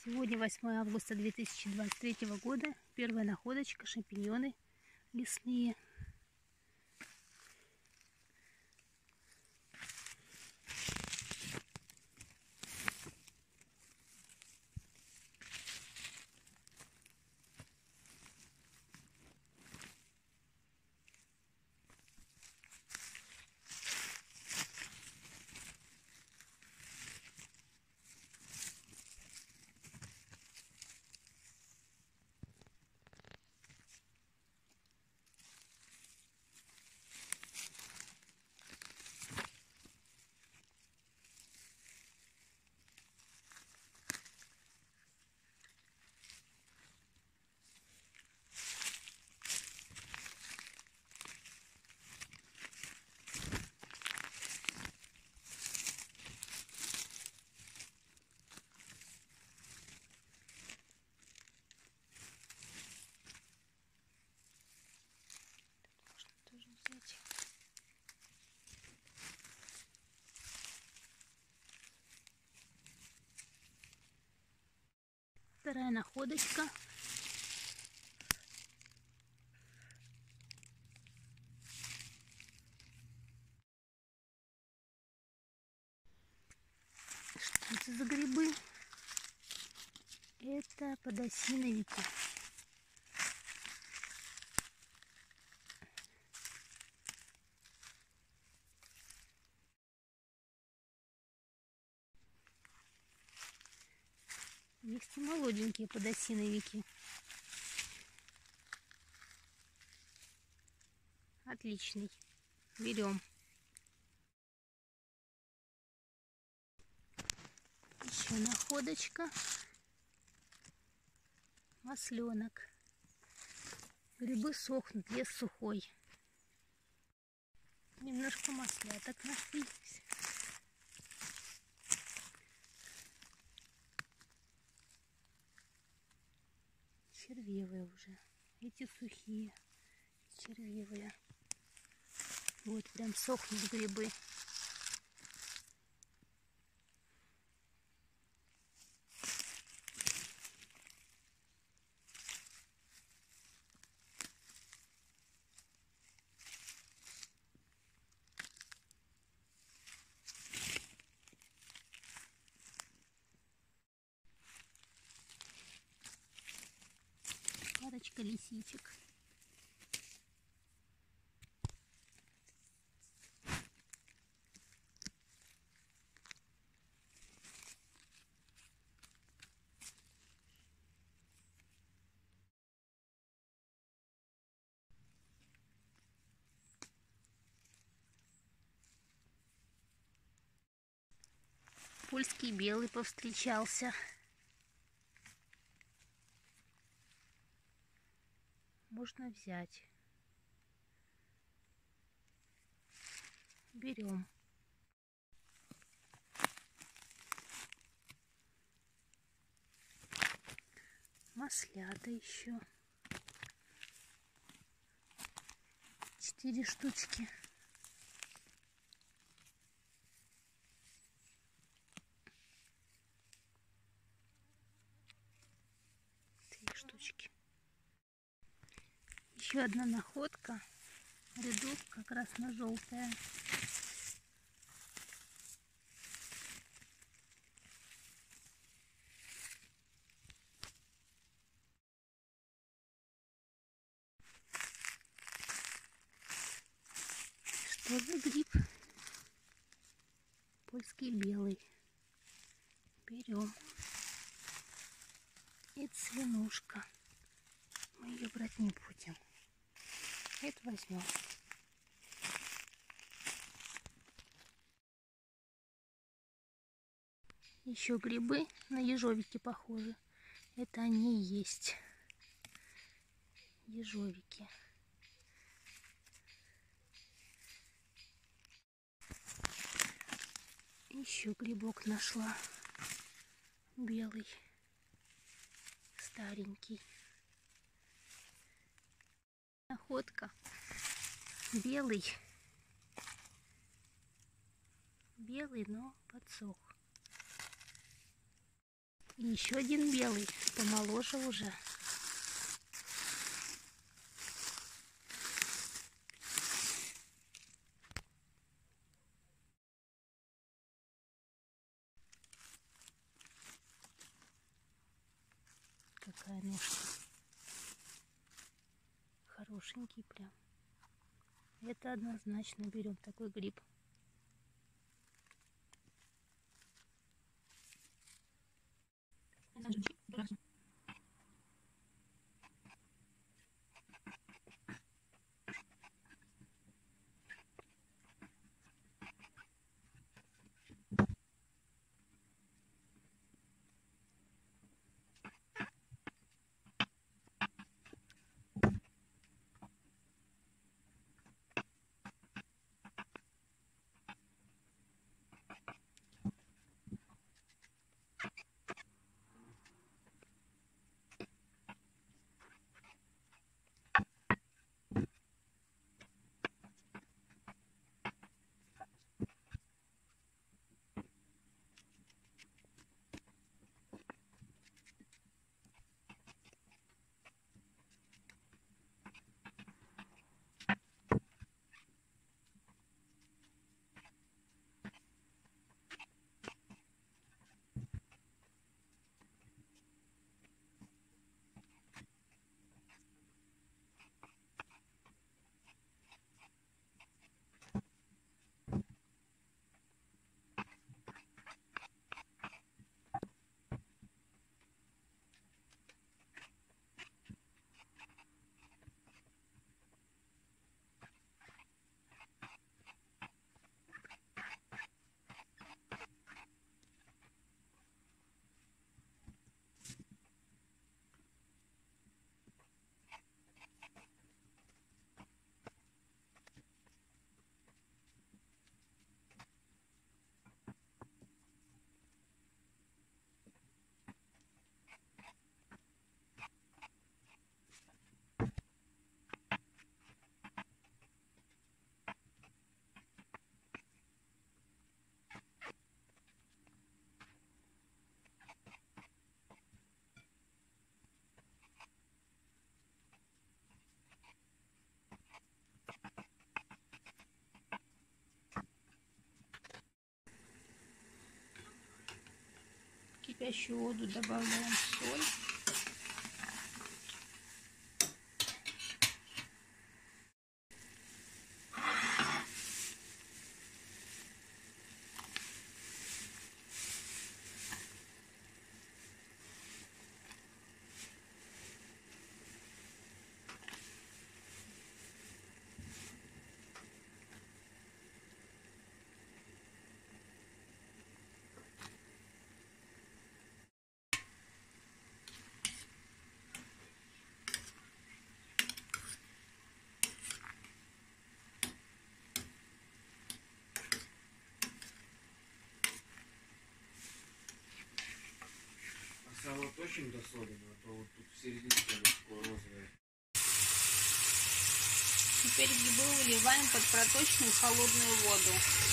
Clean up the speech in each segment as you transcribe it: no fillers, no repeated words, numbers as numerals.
Сегодня 8 августа 2023 года. Первая находочка — шампиньоны лесные. Тоже взять. Вторая находочка. Что это за грибы? Это подосиновики. Есть и молоденькие подосиновики. Отличный. Берем. Еще находочка. Масленок. Грибы сохнут, лес сухой. Немножко масляток нашлись. Червивые уже. Эти сухие, червивые. Вот прям сохнут грибы. Парочка лисичек. Польский белый повстречался. Можно взять. Берем. Маслята еще. 4 штучки. Штучки. Еще одна находка. Ряду как раз на желтая. Что за гриб? Польский белый. Берем. И свинушка. Мы ее брать не будем. Это возьмем. Еще грибы на ежовики похожи. Это они и есть. Ежовики. Еще грибок нашла. Белый. Старенький. Находка. Белый. Белый, но подсох. И еще один белый, помоложе уже. Какая ножка. Хорошенький прям. Это однозначно берем такой гриб. В кипящую воду добавляем соль. Сало очень досолено, а то вот тут в серединке такое розовое. Теперь грибы выливаем под проточную холодную воду.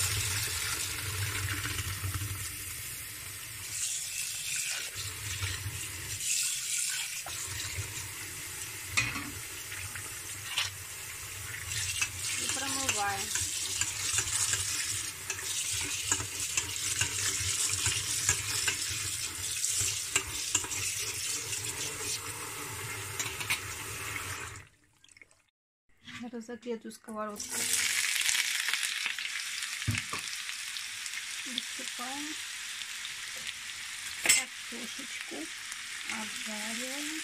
И промываем. На разогретую сковородку высыпаем картошечку, обжариваем.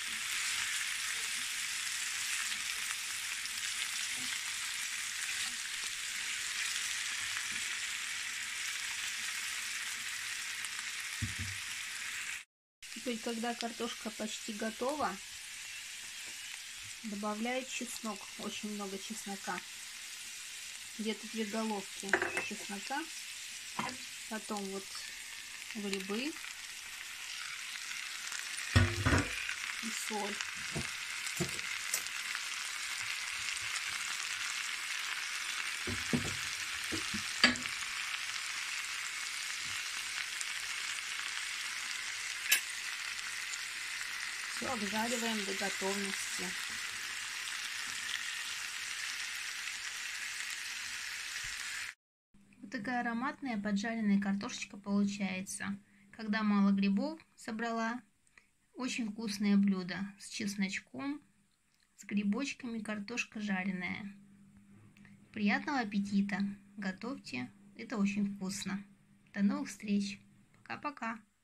Теперь, когда картошка почти готова, добавляю чеснок, очень много чеснока, где-то 2 головки чеснока, потом вот грибы и соль. Все обжариваем до готовности. Вот такая ароматная поджаренная картошечка получается. Когда мало грибов собрала, очень вкусное блюдо с чесночком, с грибочками, картошка жареная. Приятного аппетита! Готовьте, это очень вкусно. До новых встреч! Пока-пока!